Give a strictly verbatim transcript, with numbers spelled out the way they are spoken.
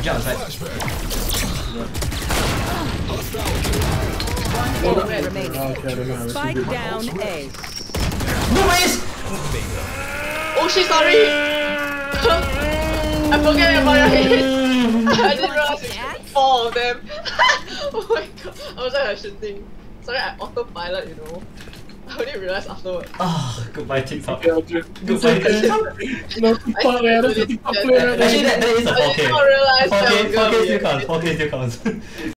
Jet on side. One enemy remaining. Spike down A. No ways! Oh shit, sorry! I forget about your hit! I didn't realize it's four of them. Oh my god, I was like shooting. Sorry, I autopilot, you know. I only realized afterwards. Ah, goodbye TikTok. Goodbye TikTok. No TikTok, man. That's a TikTok player. Actually, that, that is a four K. I did not realize four K, that was four K gonna still be counts. four K still counts.